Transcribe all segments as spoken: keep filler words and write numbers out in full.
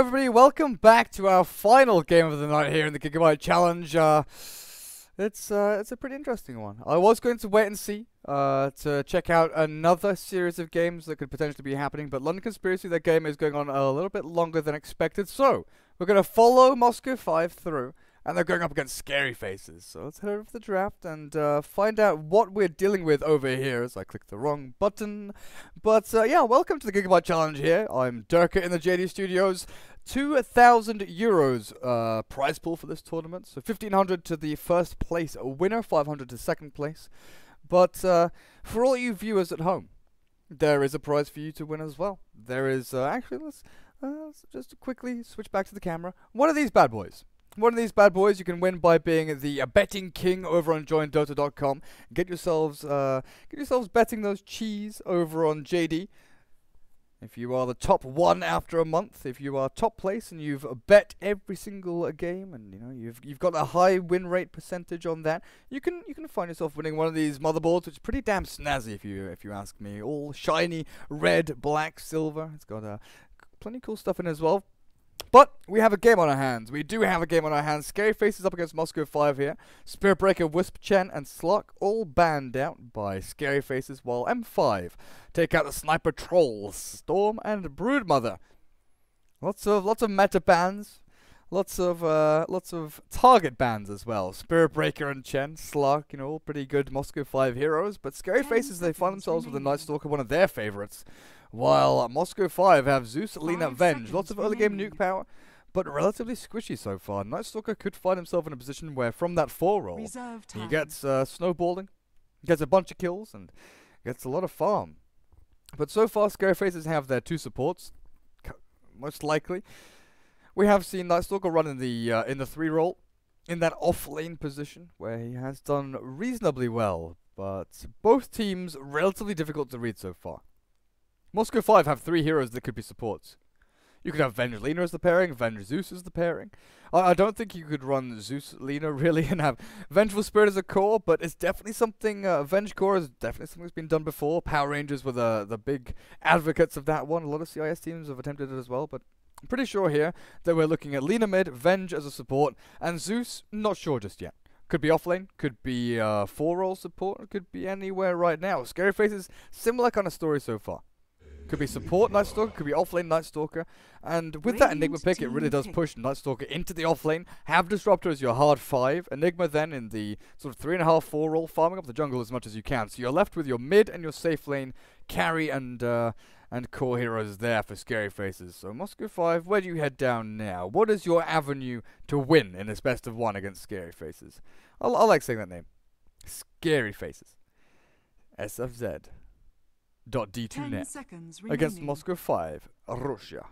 everybody, welcome back to our final game of the night here in the Gigabyte Challenge. Uh, it's uh, it's a pretty interesting one. I was going to wait and see uh, to check out another series of games that could potentially be happening, but London Conspiracy, that game is going on a little bit longer than expected, so we're going to follow Moscow five through, and they're going up against Scary Faces. So let's head over to the draft and uh, find out what we're dealing with over here as I click the wrong button. But uh, yeah, welcome to the Gigabyte Challenge here. I'm Durka in the J D Studios. two thousand euros uh, prize pool for this tournament. So fifteen hundred to the first place winner, five hundred to second place. But uh, for all you viewers at home, there is a prize for you to win as well. There is, uh, actually, let's, uh, let's just quickly switch back to the camera. One of these bad boys. One of these bad boys you can win by being the uh, betting king over on join dota dot com. Get yourselves, uh, get yourselves betting those cheese over on J D. If you are the top one after a month, if you are top place and you've bet every single uh, game, and you know you've you've got a high win rate percentage on that, you can you can find yourself winning one of these motherboards, which is pretty damn snazzy if you if you ask me. All shiny, red, black, silver. It's got uh, plenty of cool stuff in it as well. But we have a game on our hands. We do have a game on our hands. Scary Faces up against Moscow five here. Spirit Breaker, Wisp Chen, and Slug all banned out by Scary Faces, while M five take out the Sniper Trolls, Storm, and Broodmother. Lots of lots of meta bans. Lots of uh, lots of target bans as well. Spirit Breaker and Chen, Slug, you know, all pretty good Moscow five heroes. But Scary Faces, they find themselves with a Night Stalker, one of their favorites. While uh, Moscow five have Zeus, Lina, Venge. Lots of early game nuke power, but relatively squishy so far. Night Stalker could find himself in a position where from that four roll, he gets uh, snowballing, gets a bunch of kills, and gets a lot of farm. But so far, Scary Faces have their two supports, most likely. We have seen Night Stalker run in the uh, in the three roll, in that off lane position where he has done reasonably well. But both teams relatively difficult to read so far. Moscow five have three heroes that could be supports. You could have Venge Lina as the pairing, Venge Zeus as the pairing. I, I don't think you could run Zeus Lina really and have Vengeful Spirit as a core, but it's definitely something, uh, Venge core is definitely something that's been done before. Power Rangers were the, the big advocates of that one. A lot of C I S teams have attempted it as well, but I'm pretty sure here that we're looking at Lina mid, Venge as a support, and Zeus, not sure just yet. Could be offlane, could be uh, four roll support, could be anywhere right now. Scary Faces, similar kind of story so far. Could be support Night Stalker, could be offlane Night Stalker, and with that Enigma pick, it really does push Night Stalker into the offlane. Have Disruptor as your hard five, Enigma then in the sort of three and a half, four roll, farming up the jungle as much as you can. So you're left with your mid and your safe lane, carry and uh, and core heroes there for Scary Faces. So Moscow five, where do you head down now? What is your avenue to win in this best of one against Scary Faces? I, I like saying that name. Scary Faces. S F Z. Dot D two net against Moscow five, Russia.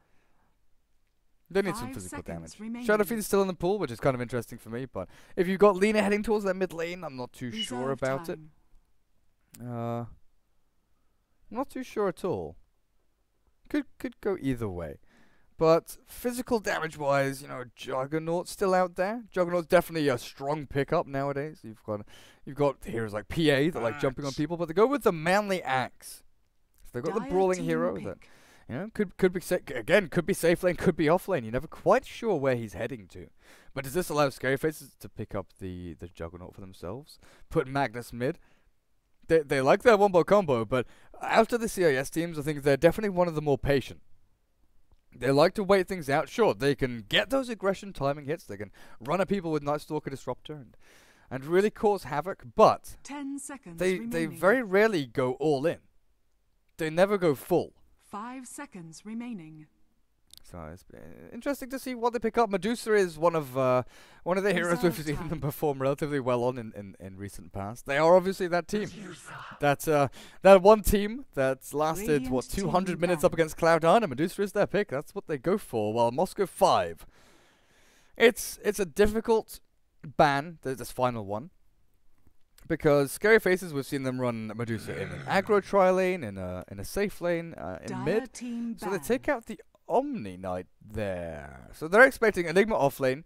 They need some physical damage. Shadowfiend is still in the pool, which is kind of interesting for me, but if you've got Lina heading towards that mid lane, I'm not too Reserve sure about time. it. Uh, not too sure at all. Could could go either way. But physical damage wise, you know, Juggernaut's still out there. Juggernaut's definitely a strong pickup nowadays. You've got you've got heroes like P A that like jumping on people, but they go with the manly axe. So they've got Dire the brawling hero pick. that you know could could be sa again could be safe lane, could be off lane. You're never quite sure where he's heading to. But does this allow Scary Faces to pick up the the Juggernaut for themselves? Put Magnus mid. They they like their wombo combo, but after the C I S teams, I think they're definitely one of the more patient. They like to wait things out. Sure, they can get those aggression timing hits. They can run at people with Night Stalker Disruptor and, and really cause havoc. But Ten seconds they remaining. they very rarely go all in. They never go full. Five seconds remaining. So it's uh, interesting to see what they pick up. Medusa is one of uh, one of the heroes we've seen them perform relatively well on in, in, in recent past. They are obviously that team. That uh, that one team that's lasted Radiant what two hundred minutes up against Cloud nine, and Medusa is their pick. That's what they go for. While Moscow five, it's it's a difficult ban. There's this final one. Because Scary Faces, we've seen them run Medusa in an aggro tri lane, in a in a safe lane, uh, in Dire mid. team So they ban. take out the Omni Knight there. So they're expecting Enigma off lane,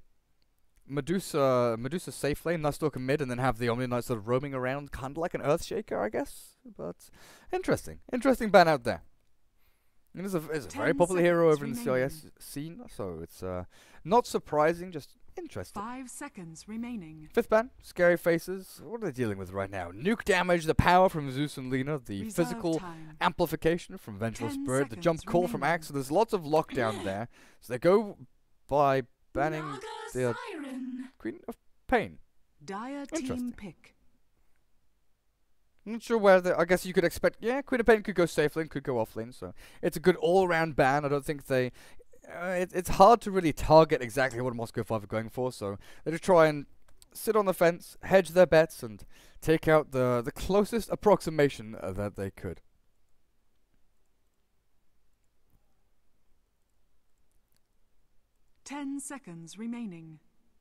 Medusa Medusa safe lane, Night Stalker mid, and then have the Omni Knight sort of roaming around, kind of like an Earthshaker, I guess. But interesting, interesting ban out there. And it's a, it's a Ten very popular hero over in the seconds C I S scene, so it's uh, not surprising, just interesting. Five seconds remaining. Fifth ban, Scary Faces. What are they dealing with right now? Nuke damage, the power from Zeus and Lina, the Reserve physical time. amplification from Vengeful Ten Spirit, the jump seconds call from remaining. Axe. So there's lots of lockdown there. So they go by banning Naga the Siren. Queen of Pain. Dire Interesting. team pick. I'm not sure where the. I guess you could expect. Yeah, Queen of Pain could go safe lane, could go off lane. So it's a good all-round ban. I don't think they. Uh, it, it's hard to really target exactly what Moscow five are going for. So they just try and sit on the fence, hedge their bets, and take out the the closest approximation uh, that they could. Ten seconds remaining.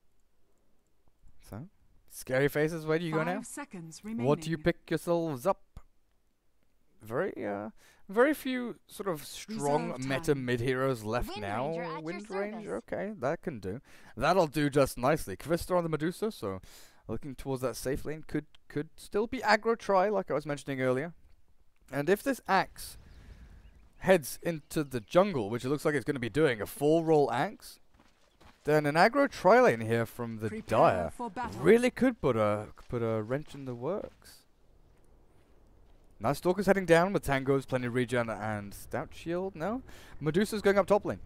So, Scary Faces. Where do you Five go now? seconds remaining. What do you pick yourselves up? Very, uh, very few sort of strong Reserve meta time. mid heroes left Wind now. Ranger at your Wind service. Ranger, okay, that can do. That'll do just nicely. Kvista on the Medusa, so looking towards that safe lane could could still be aggro try, like I was mentioning earlier. And if this Axe heads into the jungle, which it looks like it's going to be doing, a full roll Axe, then an aggro tri lane here from the Prepare Dire for battle. really could put a put a wrench in the works. Now Stalker's heading down with Tangos, plenty of regen and Stout Shield. No, Medusa's going up top lane.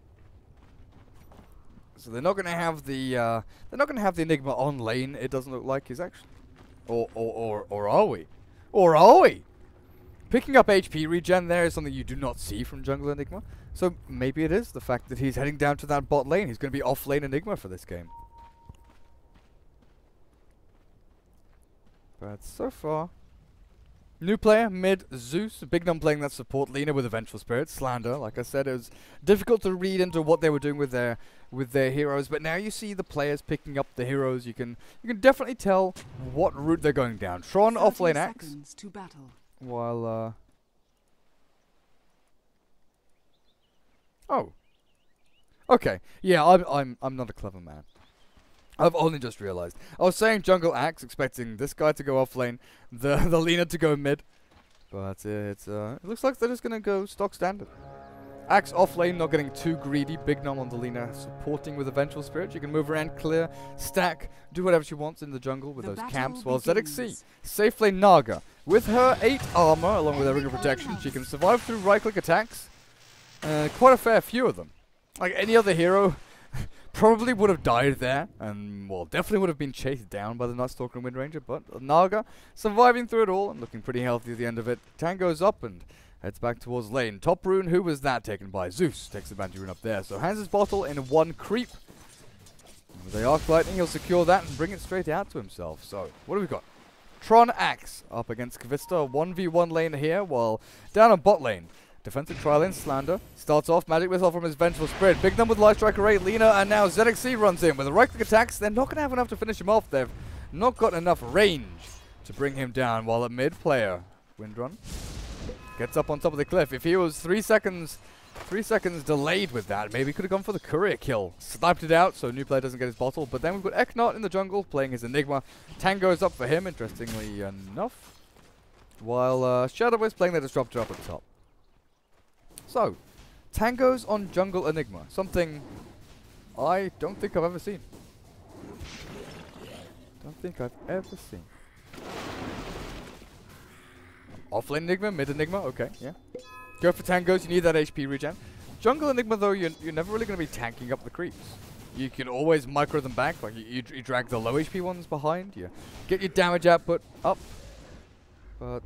So they're not going to have the uh, they're not going to have the Enigma on lane. It doesn't look like he's actually, or or or or are we, or are we? Picking up H P regen there is something you do not see from Jungle Enigma. So maybe it is the fact that he's heading down to that bot lane. He's going to be off lane Enigma for this game. But so far, new player, mid, Zeus. Big Num playing that support, Lina with a Vengeful Spirit, Slander. Like I said, it was difficult to read into what they were doing with their with their heroes. But now you see the players picking up the heroes. You can you can definitely tell what route they're going down. Tron off lane thirty Axe, seconds to battle. while uh. Oh. Okay. Yeah, I'm I'm I'm not a clever man. I've only just realized. I was saying jungle Axe, expecting this guy to go off lane, the the Lina to go mid, but uh, it's uh, it looks like they're just gonna go stock standard. Axe off lane, not getting too greedy. Big Nom on the Lina, supporting with a Vengeful Spirit. You can move around, clear, stack, do whatever she wants in the jungle with The those battle camps. While Z X C, begins. safe lane Naga, with her eight armor along with her ring of protection, she can survive through right-click attacks. Uh, quite a fair few of them. Like any other hero. Probably would have died there, and well, definitely would have been chased down by the Nutstalker and Wind Ranger, but Naga surviving through it all and looking pretty healthy at the end of it. Tango's up and heads back towards lane. Top rune, who was that taken by? Zeus takes the Banshee rune up there, so hands his bottle in one creep. With the Arc Lightning, he'll secure that and bring it straight out to himself. So, what do we got? Tron Axe up against Kvista, one v one lane here, while down on bot lane. Defensive trial in Slander. Starts off Magic Missile from his Vengeful Spirit. Big Num with Light Striker eight, Lina, and now Z X C runs in with the right click attacks. They're not going to have enough to finish him off. They've not got enough range to bring him down, while a mid player, Windrun, gets up on top of the cliff. If he was three seconds three seconds delayed with that, maybe he could have gone for the courier kill. Sniped it out so new player doesn't get his bottle. But then we've got Eknot in the jungle playing his Enigma. Tango's up for him, interestingly enough. While uh, Shadow is playing the Disruptor up at the top. So, Tangos on Jungle Enigma. Something I don't think I've ever seen. Don't think I've ever seen. Offlane Enigma, mid Enigma, okay, yeah. Go for Tangos, you need that H P regen. Jungle Enigma though, you're, you're never really going to be tanking up the creeps. You can always micro them back, like you, you, you drag the low H P ones behind, you get your damage output up. But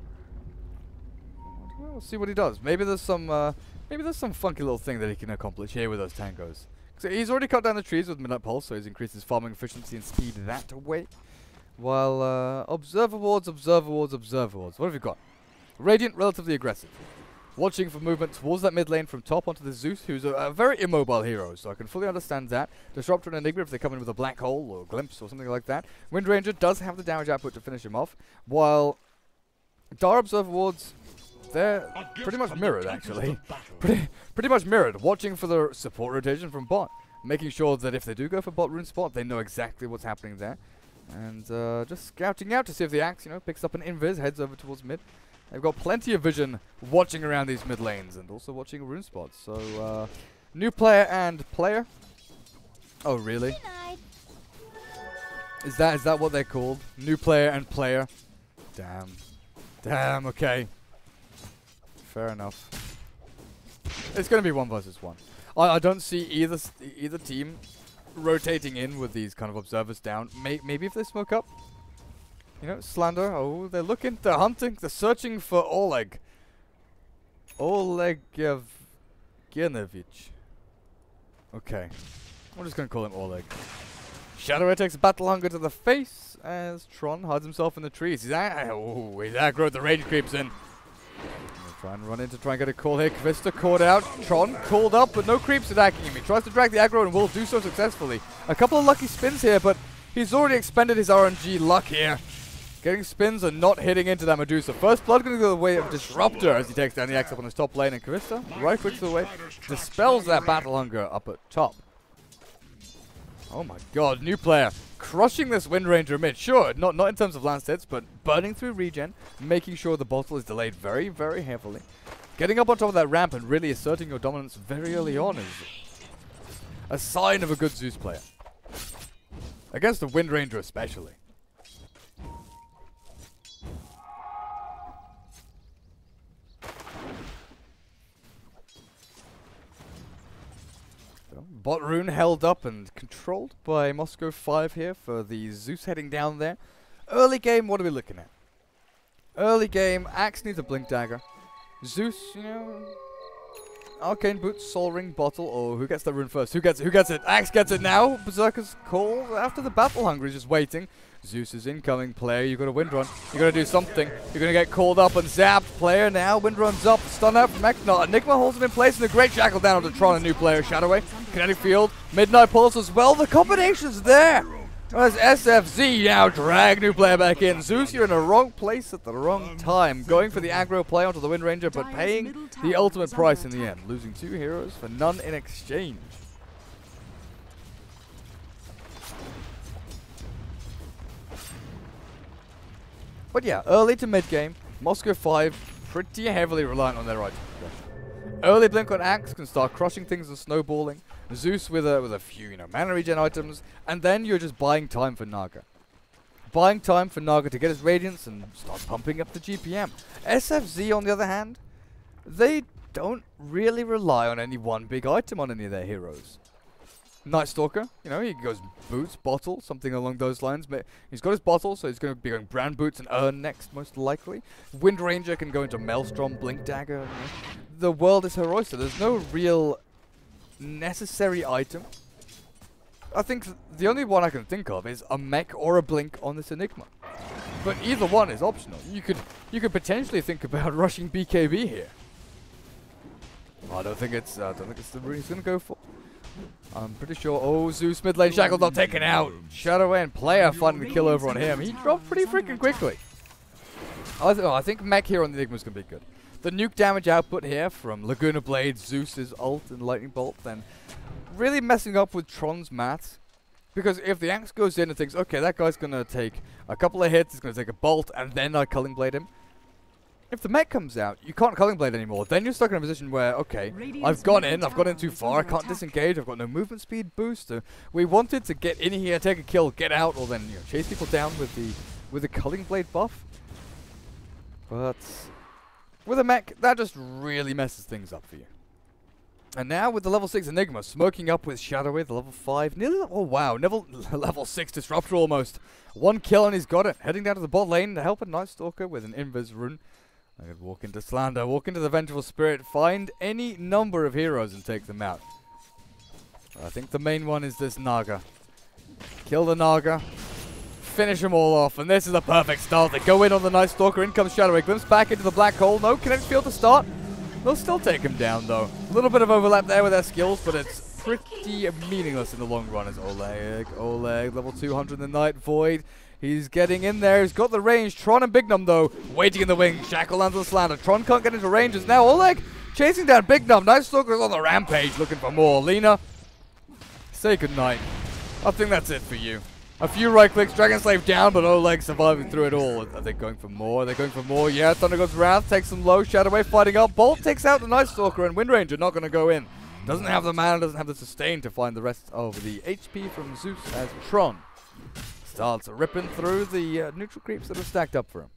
we'll see what he does. Maybe there's some, uh, maybe there's some funky little thing that he can accomplish here with those Tangos. So he's already cut down the trees with Midnight Pulse, so he's increased his farming efficiency and speed that way. While uh, Observer Wards, Observer Wards, Observer Wards. What have you got? Radiant, relatively aggressive. Watching for movement towards that mid lane from top onto the Zeus, who's a, a very immobile hero, so I can fully understand that. Disruptor and Enigma if they come in with a Black Hole or Glimpse or something like that. Wind Ranger does have the damage output to finish him off, while Dire Observer Wards, they're pretty much mirrored, actually. Pretty, pretty much mirrored. Watching for the support rotation from bot. Making sure that if they do go for bot rune spot, they know exactly what's happening there. And uh, just scouting out to see if the Axe, you know, picks up an invis, heads over towards mid. They've got plenty of vision watching around these mid lanes and also watching rune spots. So, uh, new player and player. Oh, really? Is that is that what they're called? New player and player? Damn. Damn, okay. Fair enough. It's going to be one versus one. I, I don't see either s- either team rotating in with these kind of observers down. May maybe if they smoke up. You know, Slander. Oh, they're looking. They're hunting. They're searching for Oleg. Oleg Yevgenovich. Okay. I'm just going to call him Oleg. Shadow takes Battle Hunger to the face as Tron hides himself in the trees. He's, a oh, he's aggro. The rage creeps in. Try and run in to try and get a call here. Kvista caught out. Tron called up, but no creeps attacking him. He tries to drag the aggro and will do so successfully. A couple of lucky spins here, but he's already expended his R N G luck here. Getting spins and not hitting into that Medusa. First blood going to go the way of Disruptor as he takes down the Axe up on his top lane. And Kvista, right clicks away, dispels that Battle Hunger up at top. Oh my god, new player. Crushing this Wind Ranger mid. Sure, not, not in terms of lance hits, but burning through regen, making sure the bottle is delayed very, very heavily. Getting up on top of that ramp and really asserting your dominance very early on is a sign of a good Zeus player. Against the Wind Ranger especially. Bot rune held up and controlled by Moscow five here for the Zeus heading down there. Early game, what are we looking at? Early game, Axe needs a Blink Dagger. Zeus, you know, Arcane Boots, Soul Ring, Bottle. Oh, who gets the rune first? Who gets it? Who gets it? Axe gets it now. Berserker's Call after the Battle Hunger is just waiting. Zeus is incoming. Player, you got to Wind Run. You got to do something. You're going to get called up and zapped. Player now. Wind Run's up. Stun out from Eknot. Enigma holds him in place and a great shackle down onto Tron, a new player. Shadowway. Kinetic Field. Midnight Pulse as well. The combination's there. As S F Z now drag new player back in. Zeus, you're in the wrong place at the wrong time. Going for the aggro play onto the Wind Ranger, but paying the ultimate price in the end. Losing two heroes for none in exchange. But yeah, early to mid game, Moscow five pretty heavily reliant on their items. Early blink on Axe can start crushing things and snowballing. Zeus with a with a few, you know, mana regen items, and then you're just buying time for Naga. Buying time for Naga to get his radiance and start pumping up the G P M. S F Z on the other hand, they don't really rely on any one big item on any of their heroes. Night Stalker, you know, he goes boots, bottle, something along those lines. But he's got his bottle, so he's going to be going brand boots and urn next, most likely. Wind Ranger can go into Maelstrom, Blink Dagger. You know. The world is her oyster. There's no real necessary item. I think th the only one I can think of is a mech or a blink on this Enigma. But either one is optional. You could you could potentially think about rushing B K B here. I don't think it's uh, I don't think it's the route he's going to go for. I'm pretty sure. Oh, Zeus mid lane shackled, not taken out. Shadowway and player finding the kill over on him. He dropped pretty freaking quickly. I, th oh, I think mech here on the Enigma is going to be good. The nuke damage output here from Laguna Blade, Zeus's ult and Lightning Bolt, then really messing up with Tron's maths. Because if the Axe goes in and thinks, okay, that guy's going to take a couple of hits, he's going to take a bolt, and then I Culling Blade him. If the mech comes out, you can't Culling Blade anymore. Then you're stuck in a position where, okay, I've gone in, I've gone in too far, I can't disengage, I've got no movement speed boost. Uh, we wanted to get in here, take a kill, get out, or then you know, chase people down with the with the Culling Blade buff. But with a mech, that just really messes things up for you. And now with the level six Enigma, smoking up with Shadowway, the level five, nearly, oh wow, level, level six Disruptor almost. One kill and he's got it. Heading down to the bot lane to help a Night Stalker with an Invis rune. I could walk into Slander, walk into the Vengeful Spirit, find any number of heroes and take them out. I think the main one is this Naga. Kill the Naga. Finish them all off, and this is a perfect start. They go in on the Night Stalker, in comes Shadowway, glimpse back into the black hole. No Kinetic Field to start. They'll still take him down, though. A little bit of overlap there with their skills, but it's pretty meaningless in the long run as Oleg. Oleg, level two hundred in the Night Void. He's getting in there. He's got the range. Tron and Big Num, though, waiting in the wing. Shackle lands on Slander. Tron can't get into range. As now Oleg chasing down Big Num. Night Stalker's on the rampage looking for more. Lina, say goodnight. I think that's it for you. A few right clicks, Dragon Slave down, but Oleg surviving through it all. Are they going for more? Are they going for more? Yeah, Thunder God's Wrath takes them low. Shadow Wave fighting up. Bolt takes out the Night Stalker, and Wind Ranger not going to go in. Doesn't have the mana, doesn't have the sustain to find the rest of the H P from Zeus as Tron starts ripping through the uh, neutral creeps that are stacked up for him.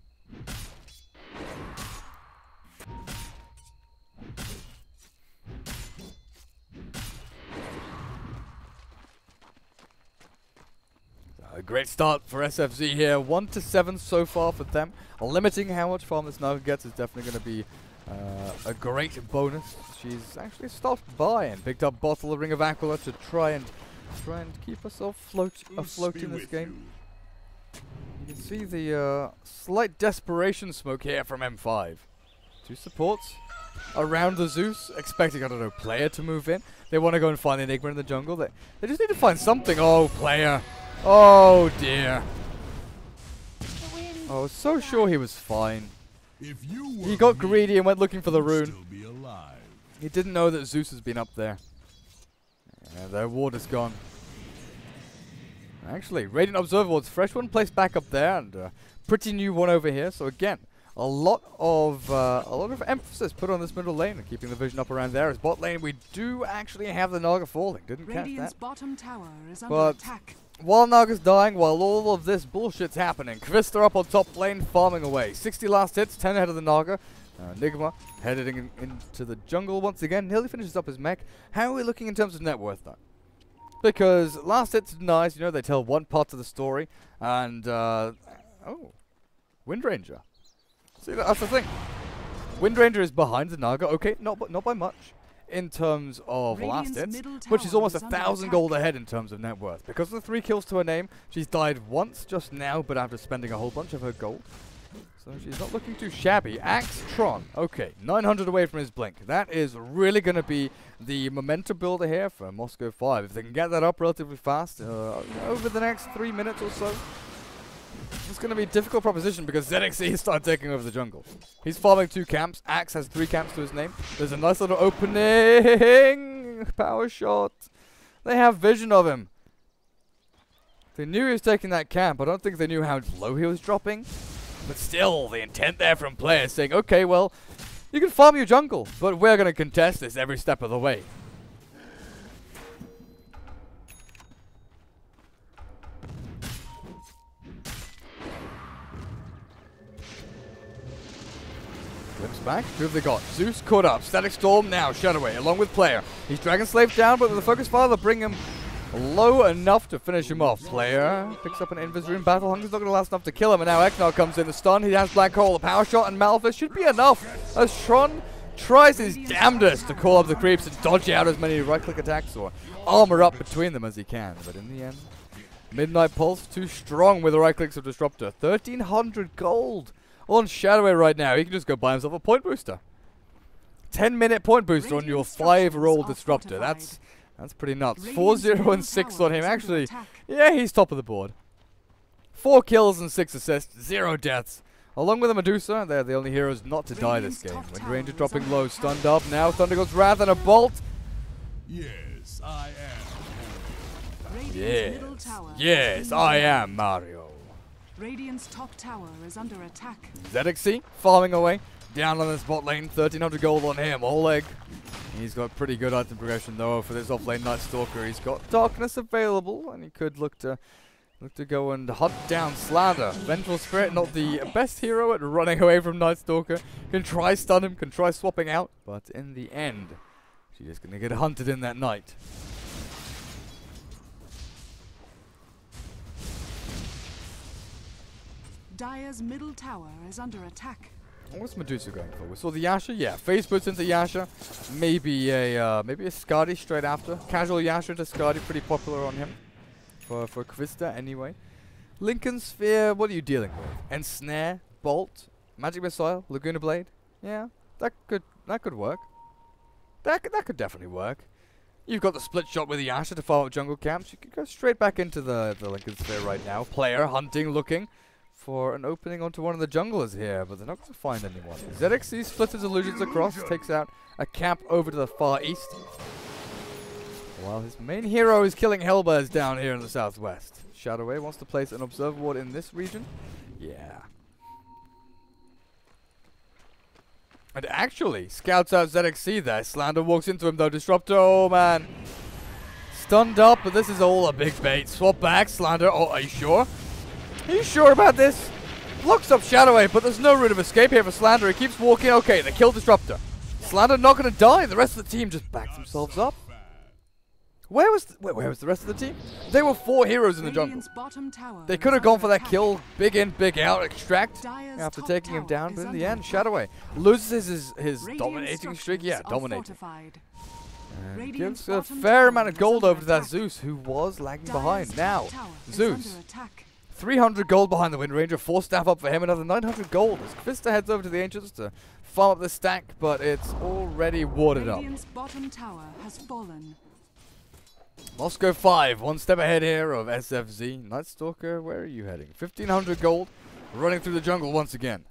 A great start for S F Z here. One to seven so far for them. Limiting how much farm this Naga gets is definitely going to be uh, a great bonus. She's actually stopped by and picked up Bottle, a Ring of Aquila to try and try and keep herself float afloat in this game. You can see the uh, slight desperation smoke here from M five. Two supports around the Zeus, expecting, I don't know, player to move in. They want to go and find the Enigma in the jungle. They, they just need to find something. Oh, player. Oh, dear. I was so sure he was fine. If you He got me, greedy and went looking for the you'd rune. still be alive. He didn't know that Zeus has been up there. Yeah, their ward is gone. Actually, Radiant Observer Ward's fresh one placed back up there, and uh, pretty new one over here. So again, a lot of uh, a lot of emphasis put on this middle lane and keeping the vision up around there. As bot lane, we do actually have the Naga falling. Didn't catch Radiant's that. bottom tower is under But attack. while Naga's dying, while all of this bullshit's happening, Kvista up on top lane, farming away. sixty last hits, ten ahead of the Naga. Uh, Nigma headed in, into the jungle once again. Nearly finishes up his mech. How are we looking in terms of net worth, though? Because last hits nice, you know, they tell one part of the story. And, uh, oh, Wind Ranger. See, that's the thing. Wind Ranger is behind the Naga. Okay, not, b not by much in terms of last Radiant's hits, middle but she's tower almost a is under thousand attack. gold ahead in terms of net worth. Because of the three kills to her name, she's died once just now, but after spending a whole bunch of her gold. So she's not looking too shabby. Axe Tron. Okay, nine hundred away from his blink. That is really going to be the momentum builder here for Moscow five. If they can get that up relatively fast uh, over the next three minutes or so, it's going to be a difficult proposition because Z X C started taking over the jungle. He's farming two camps. Axe has three camps to his name. There's a nice little opening. Power shot. They have vision of him. They knew he was taking that camp. I don't think they knew how low he was dropping. But still, the intent there from players saying, okay, well, you can farm your jungle, but we're going to contest this every step of the way. Glimpse back. Who have they got? Zeus caught up. Static Storm now. Shadowway along with Player. He's Dragon Slave down, but with the Focus Father bring him low enough to finish him off. Player picks up an Invis Rune. Battle Hunger's not going to last enough to kill him, and now Eknar comes in. The stun. He has Black Hole. The Power Shot and Malphite should be enough as Tron tries his damnedest to call up the creeps and dodge out as many right-click attacks or armor up between them as he can. But in the end, Midnight Pulse too strong with the right-clicks of Disruptor. thirteen hundred gold on Shadowway right now. He can just go buy himself a point booster. ten minute point booster on your five roll Disruptor. That's that's pretty nuts. four zero and six on him. Actually, yeah, he's top of the board. Four kills and six assists, zero deaths. Along with the Medusa, they're the only heroes not to die this game. Wind Ranger dropping low, stunned up. Now Thunder God's Wrath and a Bolt. Yes, I am. Radiant's Yes, middle tower has yes, been I destroyed. am Mario. Radiant's top tower is under attack. Z X C farming away. Down on this bot lane, thirteen hundred gold on him. Oleg. He's got pretty good item progression though for this off-lane Night Stalker. He's got Darkness available, and he could look to look to go and hunt down Slander. Vengeful Spirit, not the best hero at running away from Night Stalker. Can try stun him, can try swapping out, but in the end, she's just gonna get hunted in that night. Dire's middle tower is under attack. What's Medusa going for? We saw the Yasha, yeah. Phase puts into Yasha. Maybe a uh, maybe a Skadi straight after. Casual Yasha to Skadi, pretty popular on him. For for Kvista anyway. Lincoln Sphere, what are you dealing with? Ensnare, Bolt, Magic Missile, Laguna Blade. Yeah, that could that could work. That could, that could definitely work. You've got the split shot with the Yasha to farm up jungle camps. You could go straight back into the the Lincoln Sphere right now. Player hunting, looking for an opening onto one of the junglers here, but they're not going to find anyone. Z X C splits his illusions across, takes out a camp over to the far east, while his main hero is killing Hellbears down here in the southwest. Shadowway wants to place an observer ward in this region. Yeah. And actually, scouts out Z X C there. Slander walks into him though. Disruptor, oh man. Stunned up, but this is all a big bait. Swap back, Slander. Oh, are you sure? Are you sure about this? Locks up Shadowway, but there's no route of escape here for Slander. He keeps walking. Okay, they kill Disruptor. Slander not going to die. The rest of the team just backs themselves up. Where was th where, where was the rest of the team? They were four heroes in the jungle. They could have gone for that kill. Big in, big out, extract after taking him down, but in the end, Shadowway loses his, his dominating streak. Yeah, dominating. And gives a fair amount of gold over to that Zeus, who was lagging behind. Now, Zeus, three hundred gold behind the Wind Ranger, four staff up for him, another nine hundred gold. As Kvista heads over to the Ancients to farm up the stack, but it's already warded up. Bottom tower has fallen. Moscow five, one step ahead here of S F Z. Nightstalker, where are you heading? fifteen hundred gold, running through the jungle once again.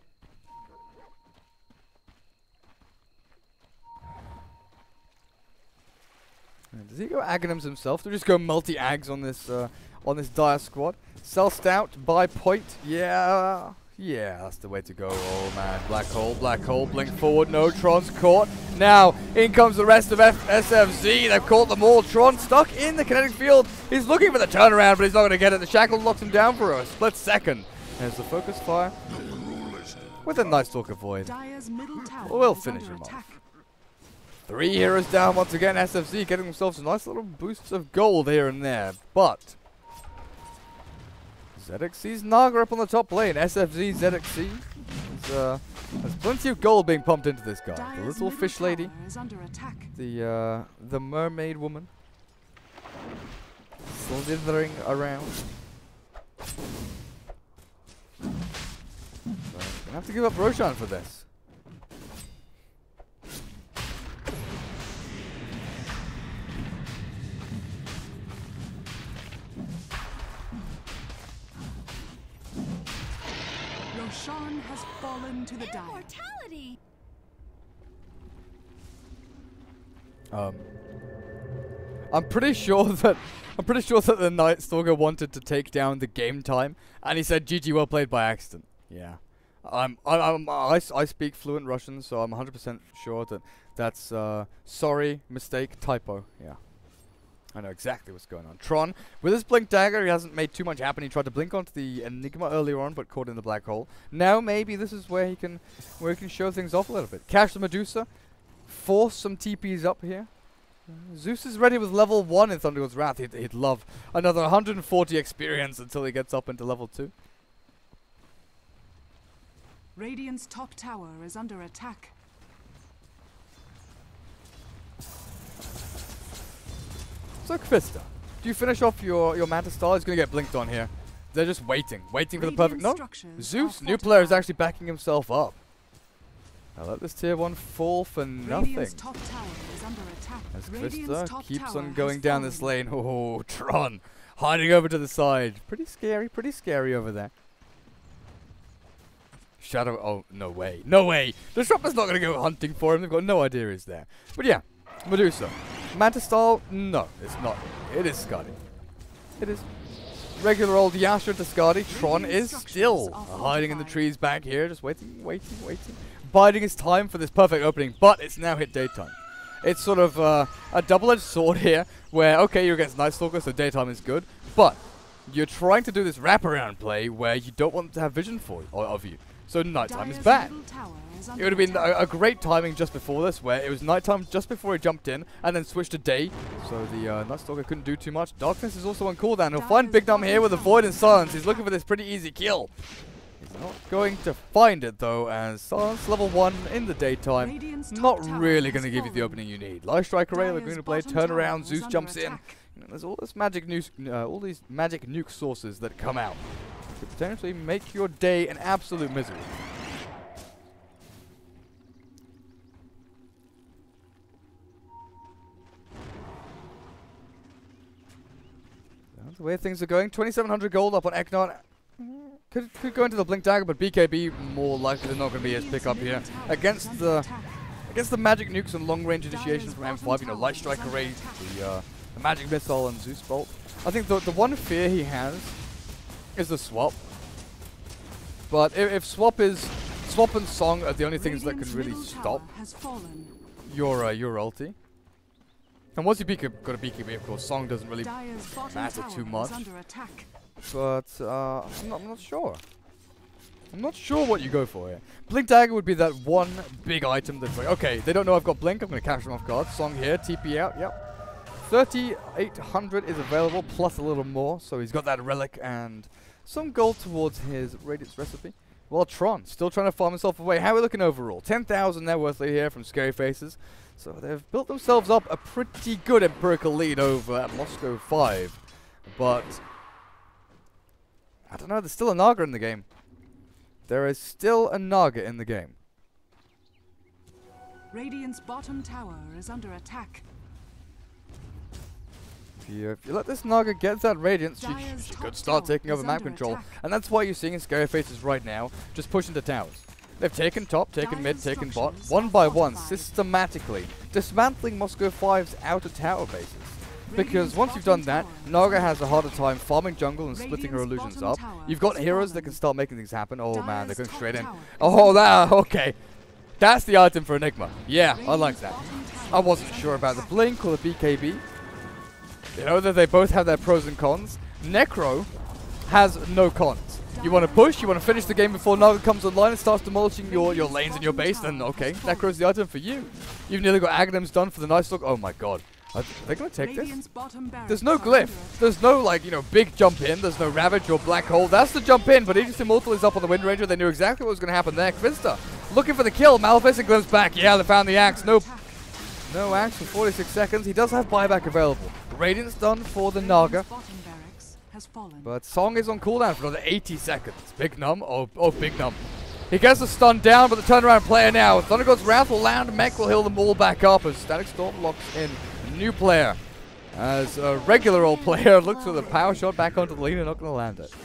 And does he go Aghanims himself? Do we just go multi-Ags on this uh, on this Dire squad? Sell Stout, buy Point. Yeah, yeah, that's the way to go. Oh man, Black Hole, Black Hole, blink forward. No, Tron's caught. Now, in comes the rest of F S F Z. They've caught them all. Tron stuck in the kinetic field. He's looking for the turnaround, but he's not going to get it. The Shackle locks him down for a split second. There's the focus fire with a Nightstalker Void. We'll finish him off. Three heroes down once again. S F Z getting themselves a nice little boosts of gold here and there, but Z X C's Naga up on the top lane. S F Z, Z X C. There's, uh, there's plenty of gold being pumped into this guy. The little fish lady. The, uh, the mermaid woman. Slithering around. So, gonna have to give up Roshan for this. Roshan has fallen to the dire. Immortality. Um, I'm pretty sure that I'm pretty sure that the Nightstalker wanted to take down the game time, and he said G G well played by accident. Yeah, I'm, I'm, I'm I, I speak fluent Russian, so I'm one hundred percent sure that that's uh, sorry, mistake, typo. Yeah. I know exactly what's going on. Tron, with his Blink Dagger, he hasn't made too much happen. He tried to blink onto the Enigma earlier on, but caught in the black hole. Now maybe this is where he can where he can show things off a little bit. Catch the Medusa, force some T Ps up here. Uh, Zeus is ready with level one in Thundergod's Wrath. He'd, he'd love another one hundred forty experience until he gets up into level two. Radiant's top tower is under attack. So Kvista, do you finish off your, your Manta Star? He's going to get blinked on here. They're just waiting, waiting for the perfect... No, Zeus, new player, is actually backing himself up. Now let this tier one fall for nothing. Top tower is under attack. As Kvista keeps on going down this lane. Oh, Tron, hiding over to the side. Pretty scary, pretty scary over there. Shadow, oh, no way, no way. Disruptor's not going to go hunting for him. They've got no idea he's there. But yeah, Medusa. Manta Star, no, it's not. It is Skadi. It is regular old Yasha to Skadi. Tron is still hiding in the trees back here, just waiting, waiting, waiting. Biding his time for this perfect opening, but it's now hit daytime. It's sort of uh, a double-edged sword here, where, okay, you're against Nightstalker, so daytime is good, but you're trying to do this wraparound play where you don't want to have vision for of you. So nighttime is bad. It would have been a, a great timing just before this, where it was nighttime just before he jumped in, and then switched to day, so the uh, Nightstalker couldn't do too much. Darkness is also on cooldown. He'll find Big Numb here with a Void and Silence. He's looking for this pretty easy kill. He's not going to find it, though, as Silence level one in the daytime, not really going to give you the opening you need. Life Strike Array, Laguna Blade, turn around, Zeus jumps in. You know, there's all this magic nuke, uh, all these magic nuke sources that come out to potentially make your day an absolute misery. The way things are going, twenty-seven hundred gold up on Eknard. Could, could go into the Blink Dagger, but B K B more likely than not going to be his pickup here. Against the against the magic nukes and long range initiation from M five, you know, Light Strike Array, the, uh, the magic missile and Zeus Bolt. I think the, the one fear he has is the swap. But if, if swap is... Swap and Song are the only things that can really stop your, uh, your ulti. And once you B K B, got a B K B, of course, Song doesn't really matter too much. But uh, I'm, not, I'm not sure. I'm not sure what you go for here. Blink Dagger would be that one big item that's like, okay, they don't know I've got Blink, I'm going to capture them off guard. Song here, T P out, yep. thirty-eight hundred is available, plus a little more, so he's got that relic and some gold towards his Radiance recipe. Well, Tron, still trying to farm himself away. How are we looking overall? ten thousand net worth here from Scary Faces. So they've built themselves up a pretty good empirical lead over at Moscow five. But, I don't know, there's still a Naga in the game. There is still a Naga in the game. Radiant's bottom tower is under attack. If you, if you let this Naga get that Radiance, she, she could start taking over map control. Attack. And that's why you're seeing Scary Faces right now just pushing the towers. They've taken top, taken mid, taken bot, one by one, systematically, dismantling Moscow five's outer tower bases. Because once you've done that, Naga has a harder time farming jungle and splitting her illusions up. You've got heroes that can start making things happen. Oh man, they're going straight in. Oh, that, okay. That's the item for Enigma. Yeah, I like that. I wasn't sure about the Blink or the B K B. You know that they both have their pros and cons. Necro has no cons. You want to push, you want to finish the game before Naga comes online and starts demolishing your, your lanes and your base, then okay, Necro's the item for you. You've nearly got Aghanims done for the Night Stalk. Oh my god. Are they going to take this? There's no glyph. There's no, like, you know, big jump in. There's no Ravage or Black Hole. That's the jump in, but Aegis Immortal is up on the Wind Ranger. They knew exactly what was going to happen there. Kvista looking for the kill. Maleficent glimpse back. Yeah, they found the axe. Nope. No axe for forty-six seconds. He does have buyback available. Radiance done for the Naga. But Song is on cooldown for another eighty seconds. Big Num. Oh, oh, Big Num. He gets the stun down, but the turnaround player now. Thunder God's Wrath will land. Mech will heal them all back up as Static Storm locks in. New player. As a regular old player looks for the power shot back onto the lead and not going to land it.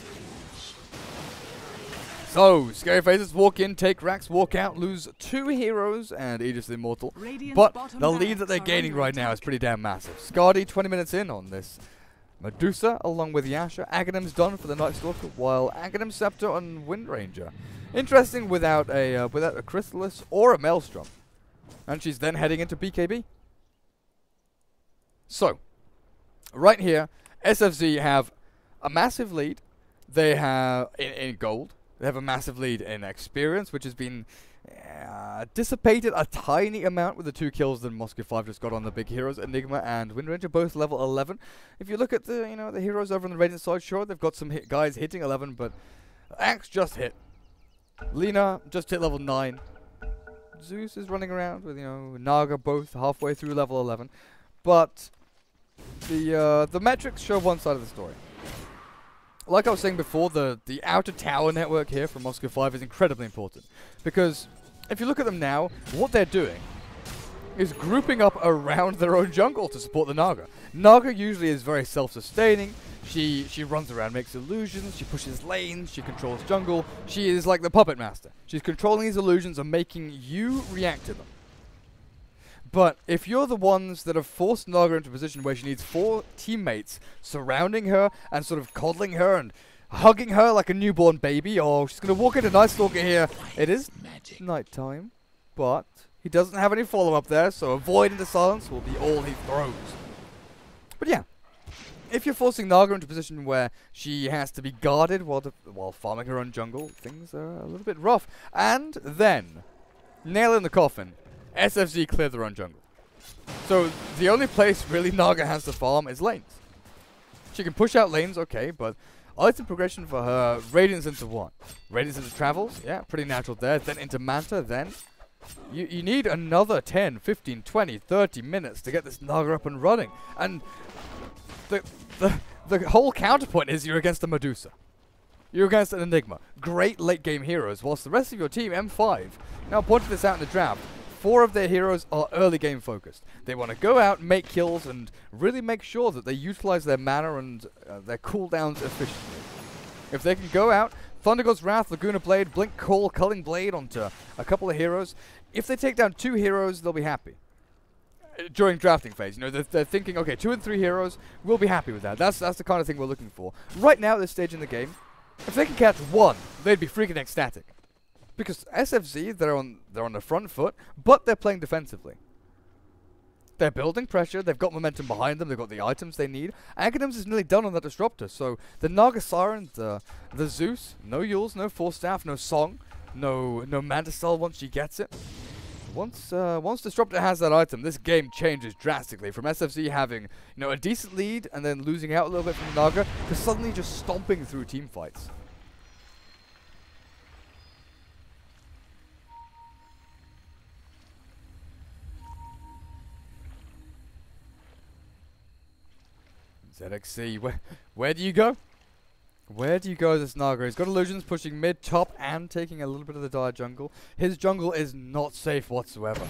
So, Scary Faces walk in, take racks, walk out, lose two heroes and Aegis Immortal. Radiant's but the lead that they're gaining right now is pretty damn massive. Skadi twenty minutes in on this. Medusa along with Yasha. Aghanim's done for the Night Stalker, while Aghanim, Scepter and Wind Ranger. Interesting without a uh, without a Chrysalis or a Maelstrom. And she's then heading into B K B. So, right here, S F Z have a massive lead. They have in, in gold. They have a massive lead in experience, which has been uh, dissipated a tiny amount with the two kills that Moscow five just got on the big heroes. Enigma and Wind Ranger, both level eleven. If you look at the you know the heroes over on the Radiant side, sure they've got some hit guys hitting eleven, but Axe just hit. Lina just hit level nine. Zeus is running around with you know Naga both halfway through level eleven, but the uh, the metrics show one side of the story. Like I was saying before, the, the outer tower network here from Moscow five is incredibly important. Because if you look at them now, what they're doing is grouping up around their own jungle to support the Naga. Naga usually is very self-sustaining. She she runs around, makes illusions, she pushes lanes, she controls jungle. She is like the puppet master. She's controlling these illusions and making you react to them. But if you're the ones that have forced Naga into a position where she needs four teammates surrounding her and sort of coddling her and hugging her like a newborn baby, oh, she's going to walk into Night Stalker here. It is nighttime, but he doesn't have any follow-up there, so avoid into silence will be all he throws. But yeah, if you're forcing Naga into a position where she has to be guarded while, the, while farming her own jungle, things are a little bit rough. And then, nail in the coffin. S F Z clear their own jungle. So the only place really Naga has to farm is lanes. She can push out lanes, okay, but item progression for her, Radiance into what? Radiance into Travels, yeah, pretty natural there. Then into Manta, then you, you need another ten, fifteen, twenty, thirty minutes to get this Naga up and running. And the, the, the whole counterpoint is you're against a Medusa. You're against an Enigma. Great late game heroes, whilst the rest of your team, M five, now pointed this out in the draft, four of their heroes are early game focused. They want to go out, make kills, and really make sure that they utilize their mana and uh, their cooldowns efficiently. If they can go out, Thunder God's Wrath, Laguna Blade, Blink Call, Culling Blade onto a couple of heroes. If they take down two heroes, they'll be happy. during drafting phase. You know, they're, they're thinking, okay, two and three heroes, we'll be happy with that. That's that's the kind of thing we're looking for. Right now, at this stage in the game, if they can catch one, they'd be freaking ecstatic. Because S F Z, they're on they're on the front foot, but they're playing defensively. They're building pressure, they've got momentum behind them, they've got the items they need. Aghanim's is nearly done on that Disruptor, so the Naga Siren, the, the Zeus, no Yules, no Force Staff, no Song, no no Mandasol once she gets it. Once uh, once Disruptor has that item, this game changes drastically from S F Z having, you know, a decent lead and then losing out a little bit from Naga to suddenly just stomping through team fights. Z X C, where, where do you go? Where do you go as this Naga? He's got illusions pushing mid, top, and taking a little bit of the dire jungle. His jungle is not safe whatsoever.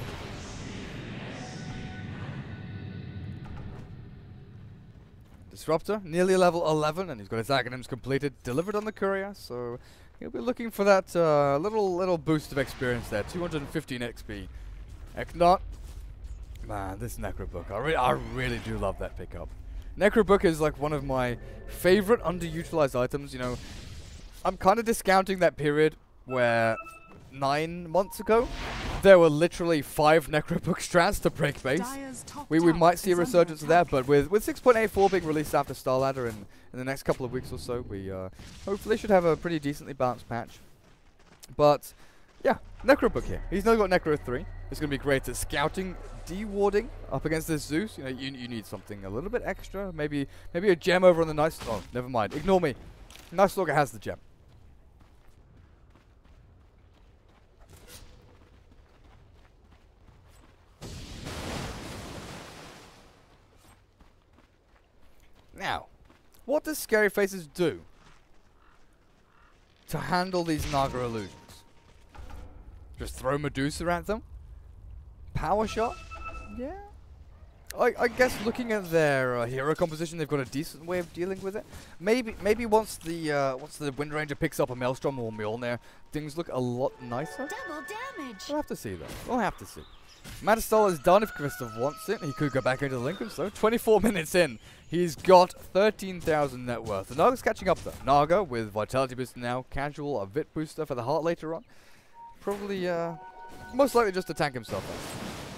Disruptor, nearly level eleven, and he's got his Aghanims completed, delivered on the courier, so he'll be looking for that uh, little little boost of experience there, two hundred fifteen X P. Eknot, man, this Necrobook, I, re I really do love that pickup. Necrobook is like one of my favorite underutilized items. You know, I'm kind of discounting that period where nine months ago there were literally five Necrobook strats to break base. We we might see a resurgence of that, but with with six point eight four being released after Starladder in in the next couple of weeks or so, we uh, hopefully should have a pretty decently balanced patch. But yeah, Necrobook here. He's now got Necro three. It's going to be great at scouting, de-warding up against this Zeus. You know, you, you need something a little bit extra. Maybe maybe a gem over on the Night... Oh, never mind. Ignore me. Night Stalker has the gem. Now, what does Scary Faces do to handle these Naga illusions? Just throw Medusa at them? Power shot? Yeah. I, I guess looking at their uh, hero composition, they've got a decent way of dealing with it. Maybe maybe once the uh, once the Wind Ranger picks up a Maelstrom or Mjolnir, things look a lot nicer. Double damage. We'll have to see though. We'll have to see. Madistol is done if Kristoff wants it. He could go back into the Lincolns though. twenty-four minutes in, he's got thirteen thousand net worth. The Naga's catching up though. Naga with Vitality Boost now, casual, a Vit Booster for the heart later on. Probably, uh, most likely just to tank himself out.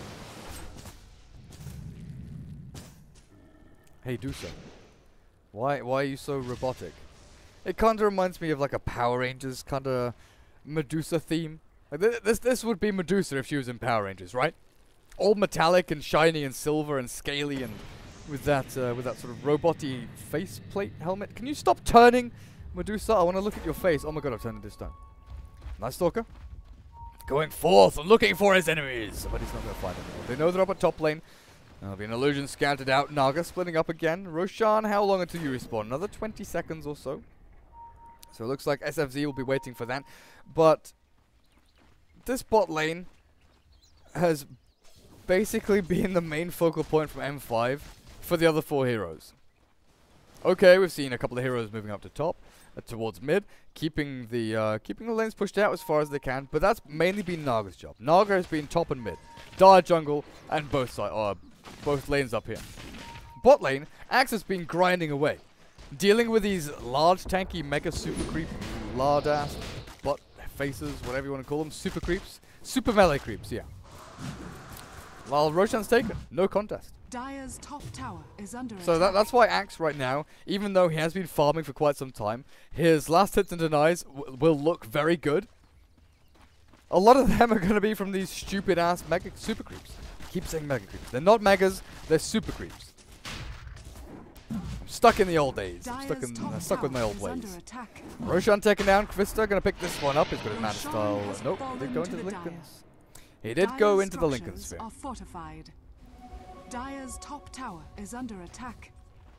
Hey, do so. Why, why are you so robotic? It kind of reminds me of like a Power Rangers kind of Medusa theme. Like th this, this would be Medusa if she was in Power Rangers, right? All metallic and shiny and silver and scaly and with that, uh, with that sort of robot-y faceplate helmet. Can you stop turning, Medusa? I want to look at your face. Oh my god, I've turned it this time. Night Stalker. Going forth and looking for his enemies. But he's not going to find them. They know they're up at top lane. There'll be an illusion scouted out. Naga splitting up again. Roshan, how long until you respawn? Another twenty seconds or so. So it looks like S F Z will be waiting for that. But this bot lane has basically been the main focal point from M five for the other four heroes. Okay, we've seen a couple of heroes moving up to top, uh, towards mid, keeping the uh, keeping the lanes pushed out as far as they can. But that's mainly been Naga's job. Naga has been top and mid, dire jungle, and both side, uh, both lanes up here. Bot lane, Axe has been grinding away, dealing with these large, tanky, mega super creep, lard ass, bot faces, whatever you want to call them, super creeps, super melee creeps, yeah. While Roshan's taken, no contest. Dire's top tower is under So attack. that, that's why Axe right now, even though he has been farming for quite some time, his last hits and denies w will look very good. A lot of them are going to be from these stupid ass mega super creeps. I keep saying mega creeps. They're not megas, they're super creeps. I'm stuck in the old days. I'm stuck, in, uh, stuck with my old ways. Roshan taken down. Krista going to pick this one up. He's got his mana style. Nope, they go into the Lincolns. He did go into the Lincoln sphere. Are fortified. Dire's top tower is under attack.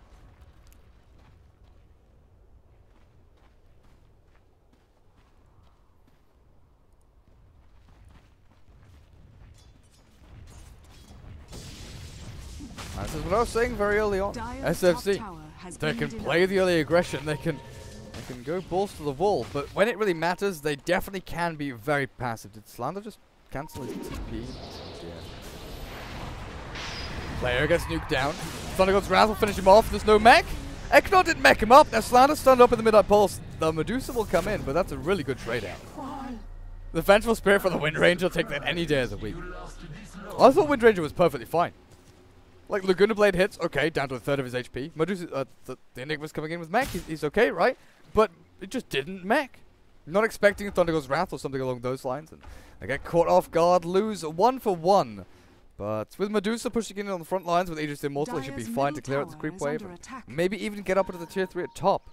This is what I was saying very early on. Dire's S F Z, top tower has they been can denied. play the early aggression. They can, they can go balls to the wall. But when it really matters, they definitely can be very passive. Did Slander just cancel his T P? Yeah. Player gets nuked down. Thundergod's Wrath will finish him off. There's no mech. Eknor didn't mech him up. Now Slander stunned up in the Midnight Pulse. The Medusa will come in, but that's a really good trade out. The Vengeful Spirit for the Wind Ranger will take that any day of the week. I thought Wind Ranger was perfectly fine. Like, Laguna Blade hits, okay, down to a third of his H P. Medusa, uh, the, the Enigma's coming in with mech, he's, he's okay, right? But it just didn't mech. Not expecting Thundergod's Wrath or something along those lines. And they get caught off guard, lose one for one. But with Medusa pushing in on the front lines with Aegis Immortal, he should be fine to clear out this creep wave. Maybe even get up into the tier three at top.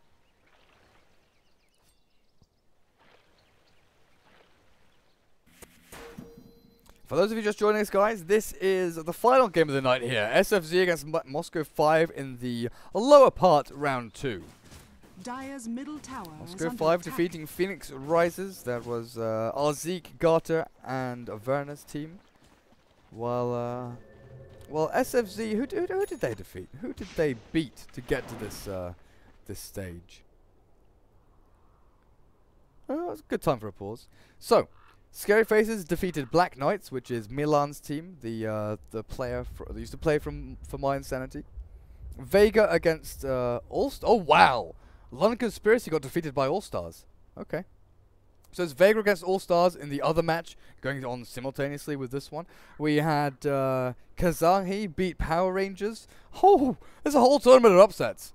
For those of you just joining us, guys, this is the final game of the night here. S F Z against M Moscow five in the lower part, round two. Dire's middle tower Moscow five defeating Phoenix Rises. That was uh, Arzeek, Garter, and Averna's team. While, uh, well, S F Z, who, who, who did they defeat? Who did they beat to get to this uh, this stage? Oh, it's a good time for a pause. So, Scary Faces defeated Black Knights, which is Milan's team, the uh, the player fr that used to play from for My Insanity. Vega against uh, All Stars. Oh wow, London Conspiracy got defeated by All Stars. Okay, so it's Vega against All Stars in the other match going on simultaneously with this one. We had uh, Kazahi beat Power Rangers. Oh, there's a whole tournament of upsets.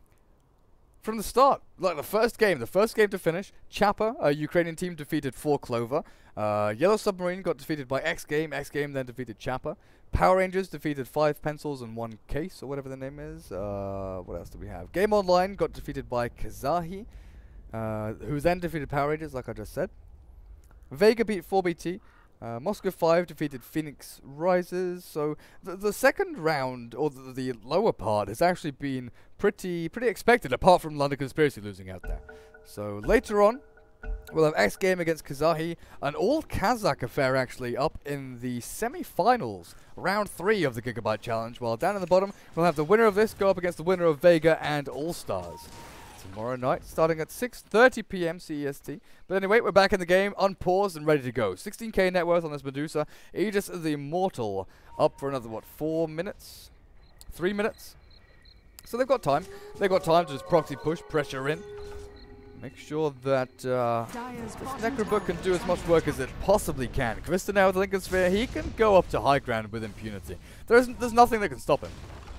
From the start, like the first game, the first game to finish, Chapa, a Ukrainian team, defeated four Clover. Uh, Yellow Submarine got defeated by X Game. X Game then defeated Chapa. Power Rangers defeated five Pencils and one Case, or whatever the name is. Uh, what else do we have? Game Online got defeated by Kazahi, uh, who then defeated Power Rangers, like I just said. Vega beat four B T. Uh, Moscow five defeated Phoenix Rises. So the, the second round, or the, the lower part, has actually been pretty pretty expected, apart from London Conspiracy losing out there. So later on, we'll have X Game against Kazahi, an all-Kazakh affair actually, up in the semi-finals, round three of the Gigabyte Challenge, while down in the bottom, we'll have the winner of this go up against the winner of Vega and All-Stars. Tomorrow night, starting at six thirty p m C E S T. But anyway, we're back in the game, unpaused and ready to go. sixteen K net worth on this Medusa. Aegis the Immortal up for another, what, four minutes? Three minutes? So they've got time. They've got time to just proxy push, pressure in. Make sure that uh, this Necrobook can do as much work as it possibly can. Kvista now with the Lincoln Sphere, he can go up to high ground with impunity. There isn't, there's nothing that can stop him.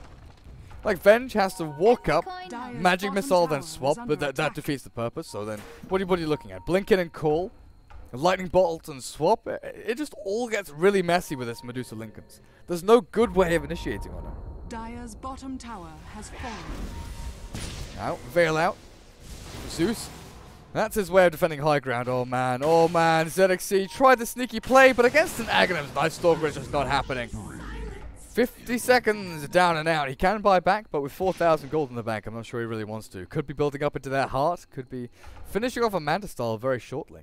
Like, Venge has to walk up, Dire's Magic Missile, then tower swap, is but that, under that attack. defeats the purpose. So then, what are, you, what are you looking at? Blink in and call, Lightning Bolt and swap. It, it just all gets really messy with this Medusa Lincolns. There's no good way of initiating on it. Dire's bottom tower has fallen. Out, Veil out. Zeus. That's his way of defending high ground. Oh man, oh man. Z X C tried the sneaky play, but against an Aghanim's Night Stalker, it's just not happening. fifty seconds down and out. He can buy back, but with four thousand gold in the bank, I'm not sure he really wants to. Could be building up into that heart. Could be finishing off a Manta style very shortly.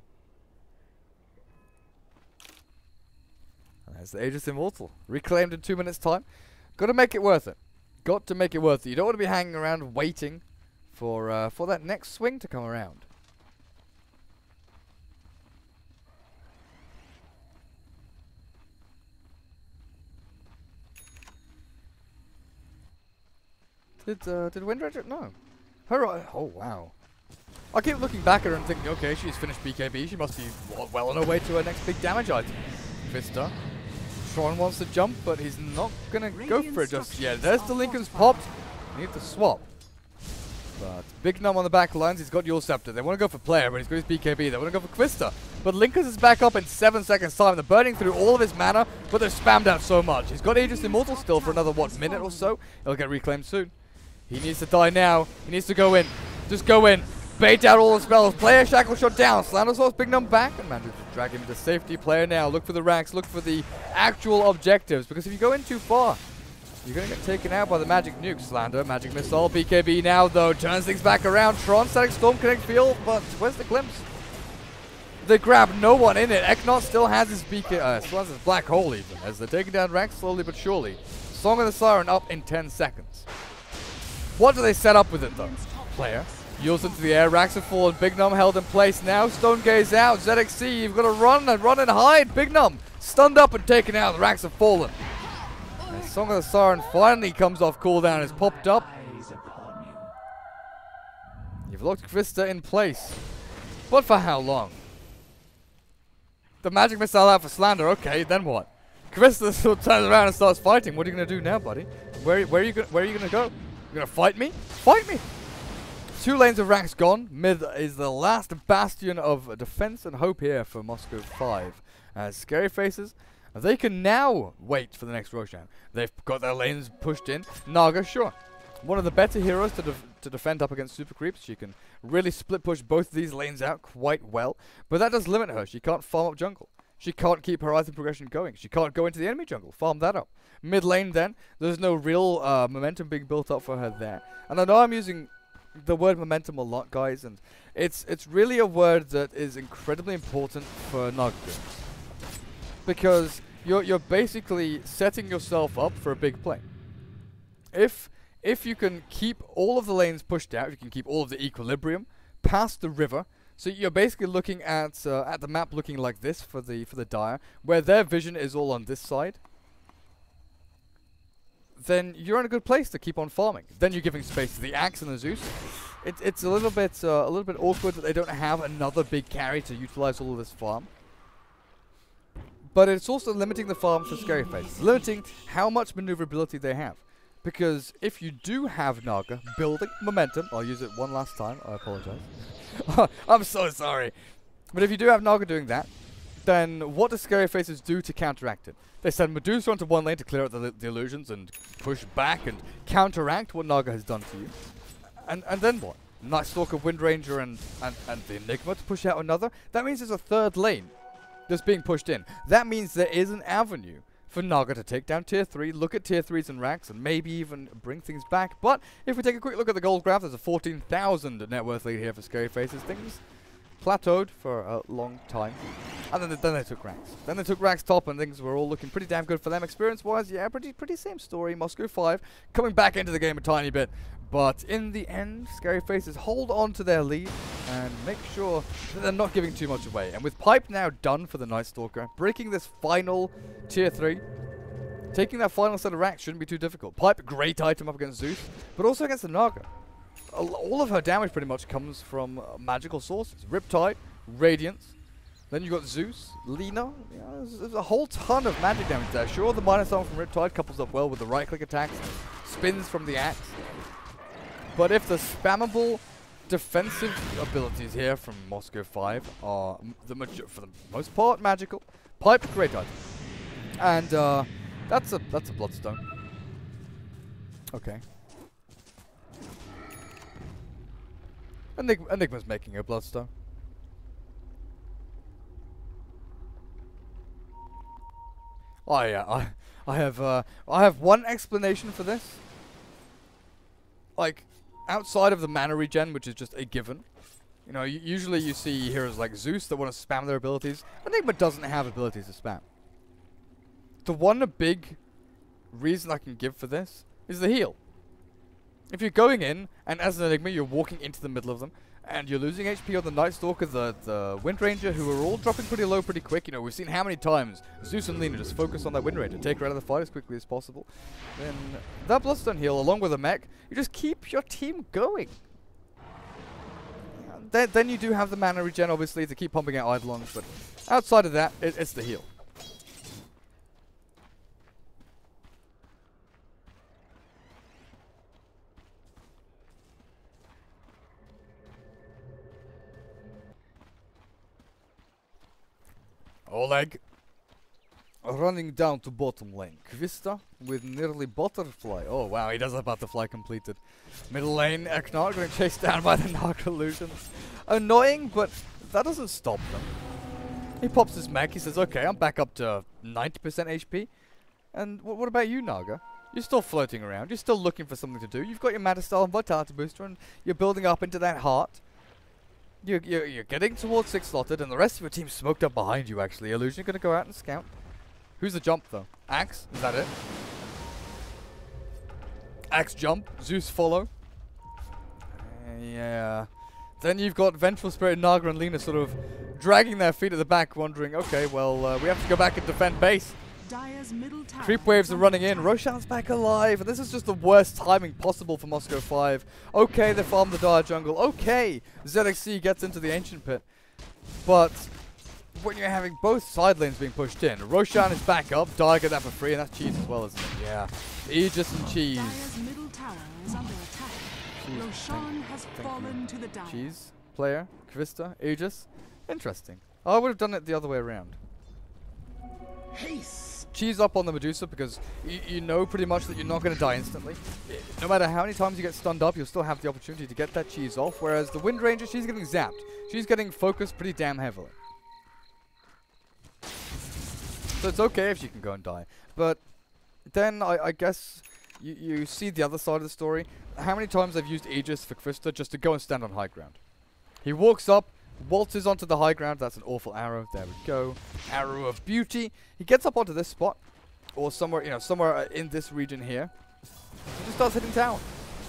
And there's the Aegis Immortal. Reclaimed in two minutes' time. Got to make it worth it. Got to make it worth it. You don't want to be hanging around waiting for, uh, for that next swing to come around. Did uh, did Wind Ranger? No. Her. Uh, oh wow. I keep looking back at her and thinking, okay, she's finished B K B. She must be well, well on her way to her next big damage item. Vista. Tron wants to jump, but he's not gonna go for it just yet. There's the Lincoln's popped. Need to swap. But Big Num on the back lines. He's got Yule Scepter. They want to go for player, but he's got his B K B. They want to go for Kvista. But Lincoln's is back up in seven seconds time. They're burning through all of his mana, but they're spammed out so much. He's got Aegis Immortal still for another, what, minute or so. He'll get reclaimed soon. He needs to die now. He needs to go in. Just go in. Bait out all the spells. Player Shackle shot down. Slander's Horse Big Num back. And manages to drag him into safety. Player now. Look for the ranks. Look for the actual objectives. Because if you go in too far, you're going to get taken out by the Magic Nuke. Slander, Magic Missile. B K B now, though. Turns things back around. Tron, Static Storm, Connect Field. But where's the glimpse? They grab no one in it. Eknot still has his B K, uh, still has his Black Hole even. As they're taking down ranks slowly but surely. Song of the Siren up in ten seconds. What do they set up with it, though? Player. Yields into the air. Racks have fallen. Big Num held in place now. Stone Gaze out. Z X C, you've got to run and run and hide. Big Num stunned up and taken out. The racks have fallen. Song of the Siren finally comes off cooldown. It's popped up. You've locked Kvista in place. But for how long? The magic missile out for Slander. Okay, then what? Kvista sort of turns around and starts fighting. What are you going to do now, buddy? Where, where are you go where are you going to go? You going to fight me? Fight me! Two lanes of Rax gone. Mid is the last bastion of defense and hope here for Moscow five. As Scary Faces, they can now wait for the next Roshan. They've got their lanes pushed in. Naga, sure. One of the better heroes to, def to defend up against super creeps. She can really split push both of these lanes out quite well. But that does limit her. She can't farm up jungle. She can't keep her item progression going. She can't go into the enemy jungle. Farm that up. Mid lane then, there's no real uh, momentum being built up for her there. And I know I'm using the word momentum a lot, guys. And it's, it's really a word that is incredibly important for Naga games. Because you're, you're basically setting yourself up for a big play. If... If you can keep all of the lanes pushed out, you can keep all of the equilibrium past the river. So you're basically looking at uh, at the map looking like this for the for the Dire, where their vision is all on this side. Then you're in a good place to keep on farming. Then you're giving space to the Axe and the Zeus. It, it's a little bit uh, a little bit awkward that they don't have another big carry to utilize all of this farm. But it's also limiting the farm for Scary Face, limiting how much maneuverability they have. Because if you do have Naga building momentum, I'll use it one last time, I apologize. I'm so sorry. But if you do have Naga doing that, then what do Scary Faces do to counteract it? They send Medusa onto one lane to clear out the, the illusions and push back and counteract what Naga has done to you. And and then what? Night Stalker, Wind Ranger, and, and, and the Enigma to push out another? That means there's a third lane that's being pushed in. That means there is an avenue for Naga to take down tier three, look at tier threes and Rax, and maybe even bring things back. But if we take a quick look at the gold graph, there's a fourteen thousand net worth lead here for Scary Faces. Things plateaued for a long time. And then, th then they took Rax. Then they took Rax top, and things were all looking pretty damn good for them. Experience-wise, yeah, pretty pretty same story. Moscow five coming back into the game a tiny bit. But in the end, Scary Faces hold on to their lead and make sure that they're not giving too much away. And with Pipe now done for the Night Stalker, breaking this final tier three, taking that final set of racks shouldn't be too difficult. Pipe, great item up against Zeus, but also against the Naga. All of her damage pretty much comes from uh, magical sources. Riptide, Radiance, then you got Zeus, Lina. Yeah, there's, there's a whole ton of magic damage there. Sure, the minus armor from Riptide couples up well with the right-click attacks, spins from the axe. But if the spammable defensive abilities here from Moscow five are m the for the most part magical, Pipe, great item, and uh, that's a that's a Bloodstone. Okay. Enig Enigma's making a Bloodstone. Oh yeah, I I have uh, I have one explanation for this. Like, outside of the mana regen, which is just a given, you know, usually you see heroes like Zeus that want to spam their abilities. Enigma doesn't have abilities to spam. The one big reason I can give for this is the heal. If you're going in, and as an Enigma, you're walking into the middle of them, and you're losing H P on the Night Stalker, the, the Wind Ranger, who are all dropping pretty low pretty quick. You know, we've seen how many times Zeus and Lina just focus on that Wind Ranger, take her out of the fight as quickly as possible. Then that Bloodstone heal, along with a mech, you just keep your team going. Then, then you do have the mana regen, obviously, to keep pumping out Eidolons, but outside of that, it, it's the heal. Oleg running down to bottom lane. Kvista with nearly butterfly. Oh wow, he does have butterfly completed. Middle lane, Eknar getting chased down by the Naga illusions. Annoying, but that doesn't stop them. He pops his mech, he says, okay, I'm back up to ninety percent H P. And w what about you, Naga? You're still floating around, you're still looking for something to do. You've got your Matter Style and Vitality Booster, and you're building up into that heart. You're, you're, you're getting towards six slotted, and the rest of your team smoked up behind you, actually. Illusion going to go out and scout. Who's the jump, though? Axe? Is that it? Axe jump. Zeus follow. Uh, yeah. Then you've got Vengeful Spirit, Naga, and Lina sort of dragging their feet at the back, wondering, okay, well, uh, we have to go back and defend base. Dire's middle tower Creep waves is are under running in. attack. Roshan's back alive. And this is just the worst timing possible for Moscow five. Okay, they farm the Dire jungle. Okay, Z X C gets into the Ancient Pit. But when you're having both side lanes being pushed in, Roshan is back up. Dire get that for free, and that's cheese as well, isn't it? Yeah. Aegis and cheese. Dire's middle tower is under attack. Cheese. Roshan has Thank you. fallen to the Dire. Cheese, player, Kvista, Aegis. Interesting. I would have done it the other way around. Cheese up on the Medusa because y you know pretty much that you're not going to die instantly. I no matter how many times you get stunned up, you'll still have the opportunity to get that cheese off. Whereas the Wind Ranger, she's getting zapped. She's getting focused pretty damn heavily. So it's okay if she can go and die. But then I, I guess you, you see the other side of the story. How many times I've used Aegis for Kvista just to go and stand on high ground. He walks up, waltzes onto the high ground. That's an awful arrow. There we go. Arrow of beauty. He gets up onto this spot, or somewhere, you know, somewhere uh, in this region here. He just starts hitting tower.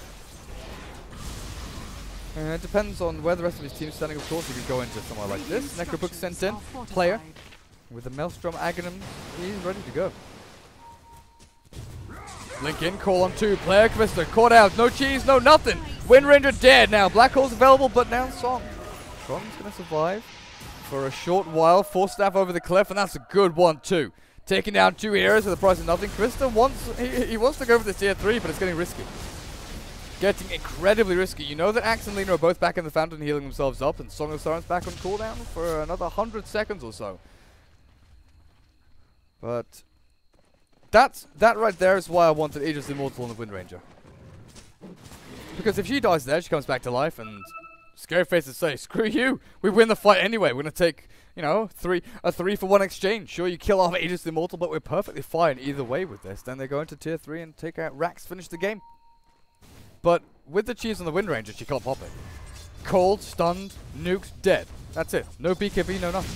And it depends on where the rest of his team's standing. Of course, he could go into somewhere like this. Necrobook sent in. Player with the Maelstrom Aghanim. He's ready to go. Link in, call on two. Player Kvista caught out. No cheese, no nothing. Wind Ranger dead now. Black Hole's available, but now Song. Tron's going to survive for a short while. Force staff over the cliff, and that's a good one too. Taking down two heroes at the price of nothing. Kvista wants he, he wants to go for the tier three, but it's getting risky. Getting incredibly risky. You know that Axe and Lina are both back in the fountain healing themselves up, and Song of Siren's back on cooldown for another hundred seconds or so. But that's that right there is why I wanted Aegis Immortal on the Wind Ranger. Because if she dies there, she comes back to life, and Scary Faces say, screw you, we win the fight anyway. We're going to take, you know, three a three for one exchange. Sure, you kill off Aegis Immortal, but we're perfectly fine either way with this. Then they go into tier three and take out Rax, finish the game. But with the cheese on the Wind Ranger, she can't pop it. Cold, stunned, nuked, dead. That's it. No B K B, no nothing.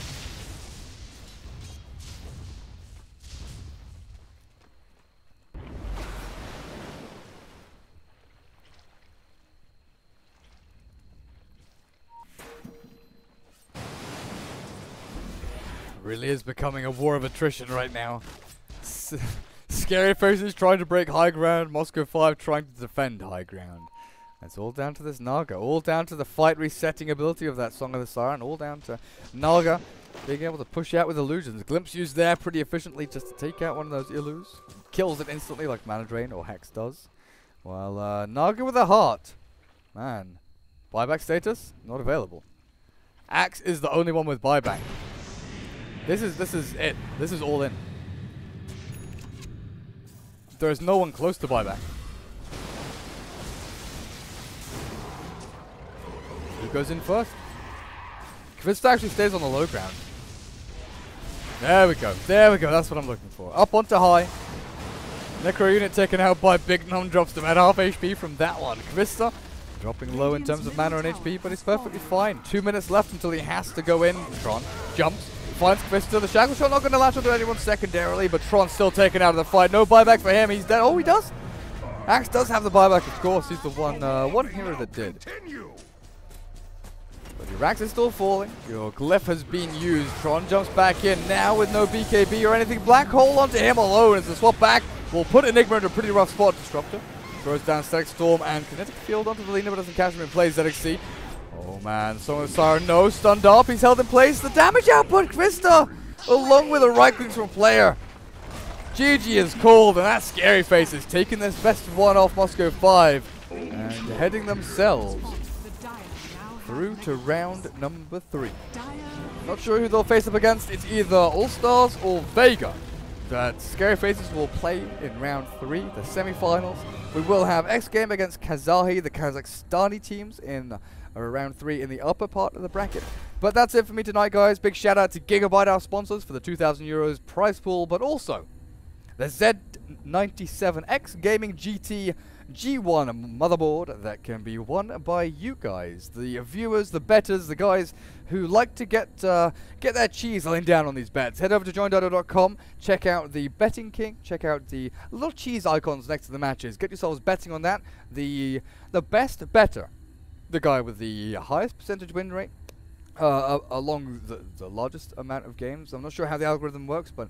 Really is becoming a war of attrition right now. S Scary Faces trying to break high ground, Moscow five trying to defend high ground. It's all down to this Naga, all down to the fight resetting ability of that Song of the Siren, all down to Naga being able to push out with illusions. Glimpse used there pretty efficiently just to take out one of those illus. Kills it instantly like Mana Drain or Hex does. While uh, Naga with a heart. Man. Buyback status? Not available. Axe is the only one with buyback. This is this is it. This is all in. There is no one close to buyback. Who goes in first? Kvista actually stays on the low ground. There we go. There we go. That's what I'm looking for. Up onto high. Necro unit taken out by Big Nom, drops to about half H P from that one. Kvista dropping low in terms of mana and H P, but he's perfectly fine. Two minutes left until he has to go in. Tron jumps. Finds Kvista. The Shackle Shot not going to latch onto anyone secondarily, but Tron's still taken out of the fight. No buyback for him. He's dead. Oh, he does. Axe does have the buyback, of course. He's the one uh, one hero that did. But your Rax is still falling. Your Glyph has been used. Tron jumps back in now with no B K B or anything. Black Hole onto him alone as the swap back will put Enigma in a pretty rough spot. Disruptor throws down Static Storm and Kinetic Field onto the Lina, but doesn't catch him in play. Z X C. Oh man, Song of the Siren, no, stunned up, he's held in place. The damage output, Kvista, along with a right clicks from player. G G is called, and that Scary Face is taking this best of one off Moscow five and heading themselves through to round number three. Not sure who they'll face up against. It's either All Stars or Vega that Scary Faces will play in round three, the semi-finals. We will have X Game against Kazahi, the Kazakhstani teams, in or round three in the upper part of the bracket. But that's it for me tonight, guys. Big shout out to Gigabyte, our sponsors, for the two thousand euros prize pool, but also the Z ninety-seven X Gaming G T G one motherboard that can be won by you guys, the viewers, the bettors, the guys who like to get uh, get their cheese laying down on these bets. Head over to join dodo dot com, check out the Betting King, check out the little cheese icons next to the matches. Get yourselves betting on that. The the best better, the guy with the highest percentage win rate, uh, uh, along the, the largest amount of games. I'm not sure how the algorithm works, but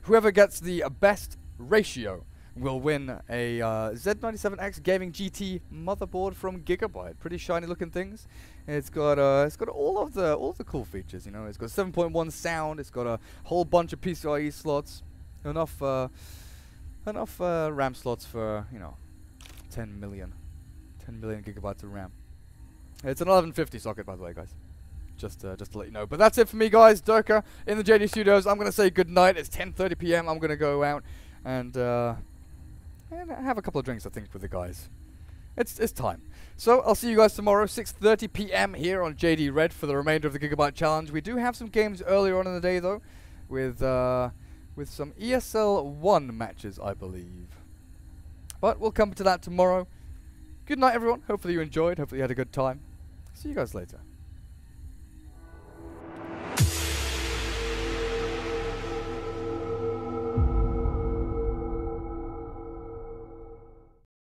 whoever gets the best ratio will win a uh, Z ninety-seven X Gaming G T motherboard from Gigabyte. Pretty shiny looking things. It's got uh, it's got all of the all of the cool features. You know, it's got seven point one sound. It's got a whole bunch of P C I E slots, enough uh, enough uh, RAM slots for you know ten million gigabytes of RAM. It's an eleven fifty socket, by the way, guys. Just uh, just to let you know. But that's it for me, guys. Durka in the J D Studios. I'm gonna say good night. It's ten thirty p m I'm gonna go out and. Uh, And have a couple of drinks, I think, with the guys. It's it's time. So I'll see you guys tomorrow, six thirty p m here on J D Red for the remainder of the Gigabyte Challenge. We do have some games earlier on in the day, though, with uh, with some E S L one matches, I believe. But we'll come to that tomorrow. Good night, everyone. Hopefully you enjoyed. Hopefully you had a good time. See you guys later.